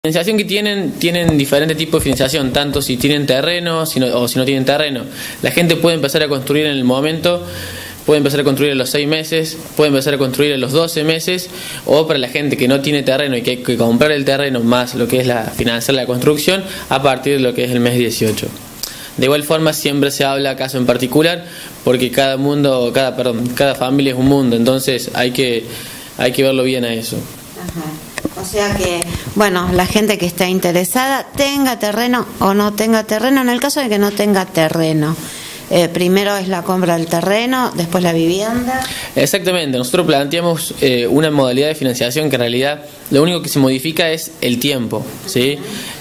Financiación que tienen diferentes tipos de financiación, tanto si tienen terreno o si no tienen terreno. La gente puede empezar a construir en el momento, puede empezar a construir a los 6 meses, puede empezar a construir a los 12 meses, o para la gente que no tiene terreno y que hay que comprar el terreno más lo que es financiar la construcción a partir de lo que es el mes 18. De igual forma siempre se habla caso en particular, porque cada familia es un mundo, entonces hay que verlo bien a eso. Ajá. O sea que, bueno, la gente que está interesada, tenga terreno o no tenga terreno, en el caso de que no tenga terreno, primero es la compra del terreno, después la vivienda. Exactamente, nosotros planteamos una modalidad de financiación que en realidad lo único que se modifica es el tiempo, ¿sí?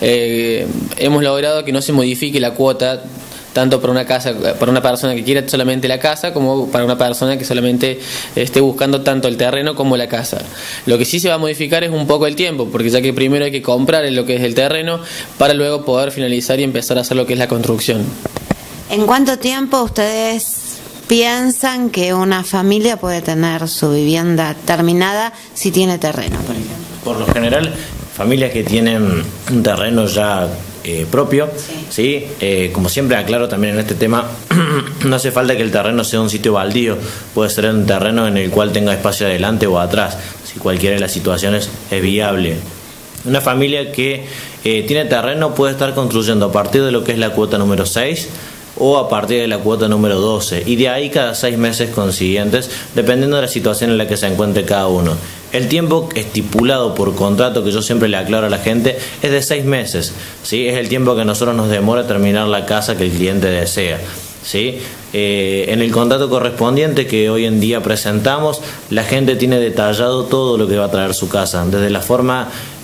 Hemos logrado que no se modifique la cuota tanto para una persona que quiera solamente la casa, como para una persona que solamente esté buscando tanto el terreno como la casa. Lo que sí se va a modificar es un poco el tiempo, porque ya que primero hay que comprar lo que es el terreno para luego poder finalizar y empezar a hacer lo que es la construcción. ¿En cuánto tiempo ustedes piensan que una familia puede tener su vivienda terminada si tiene terreno, por ejemplo? Por lo general, familias que tienen un terreno ya propio, ¿sí? Como siempre aclaro también en este tema, no hace falta que el terreno sea un sitio baldío, puede ser un terreno en el cual tenga espacio adelante o atrás, si cualquiera de las situaciones es viable. Una familia que tiene terreno puede estar construyendo a partir de lo que es la cuota número 6 o a partir de la cuota número 12, y de ahí cada 6 meses consiguientes, dependiendo de la situación en la que se encuentre cada uno. El tiempo estipulado por contrato, que yo siempre le aclaro a la gente, es de 6 meses, ¿sí? Es el tiempo que a nosotros nos demora terminar la casa que el cliente desea, ¿sí? En el contrato correspondiente que hoy en día presentamos, la gente tiene detallado todo lo que va a traer su casa, desde la forma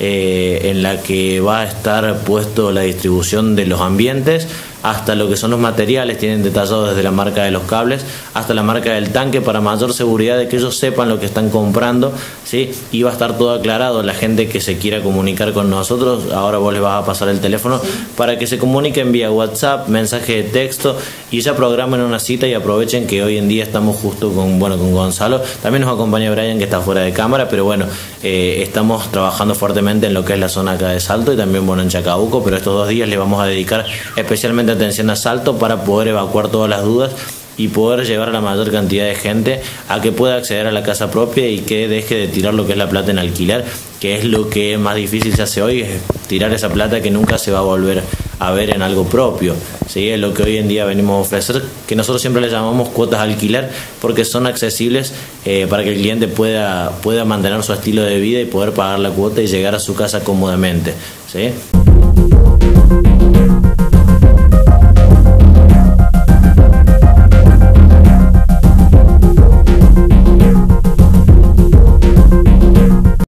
en la que va a estar puesto la distribución de los ambientes, hasta lo que son los materiales, tienen detallado desde la marca de los cables hasta la marca del tanque, para mayor seguridad de que ellos sepan lo que están comprando, ¿sí? Y va a estar todo aclarado. La gente que se quiera comunicar con nosotros, ahora vos les vas a pasar el teléfono para que se comuniquen vía WhatsApp, mensaje de texto, y ya programen una cita y aprovechen que hoy en día estamos justo con Gonzalo. También nos acompaña Brian, que está fuera de cámara, pero bueno, estamos trabajando fuertemente en lo que es la zona acá de Salto y también en Chacabuco, pero estos 2 días le vamos a dedicar especialmente atención a Salto para poder evacuar todas las dudas y poder llevar a la mayor cantidad de gente a que pueda acceder a la casa propia y que deje de tirar lo que es la plata en alquiler, que es lo que más difícil se hace hoy, es tirar esa plata que nunca se va a volver a ver en algo propio, ¿sí? Es lo que hoy en día venimos a ofrecer, que nosotros siempre le llamamos cuotas de alquiler, porque son accesibles para que el cliente pueda mantener su estilo de vida y poder pagar la cuota y llegar a su casa cómodamente, ¿sí?